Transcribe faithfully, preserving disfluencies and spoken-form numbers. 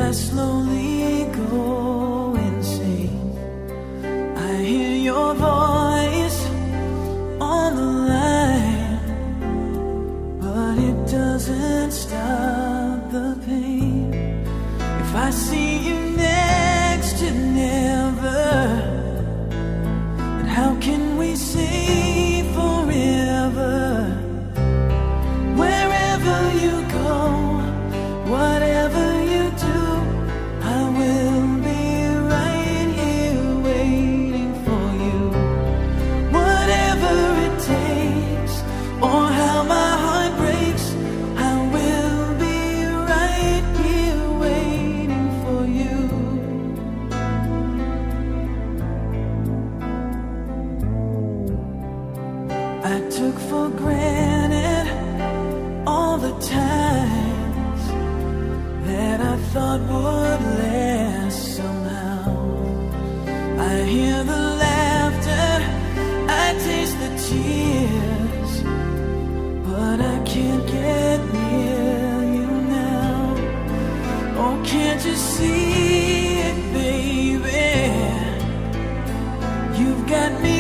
I slowly go insane. I hear your voice on the line, but it doesn't stop the pain. If I see you next to never, then how can we say forever? Wherever you go, whatever you do, I will be right here waiting for you. Whatever it takes, or how my heart breaks, I will be right here waiting for you. I took for granted all the times that I thought would last somehow. I hear the laughter, I taste the tears, but I can't get near you now. Oh, can't you see it, baby? You've got me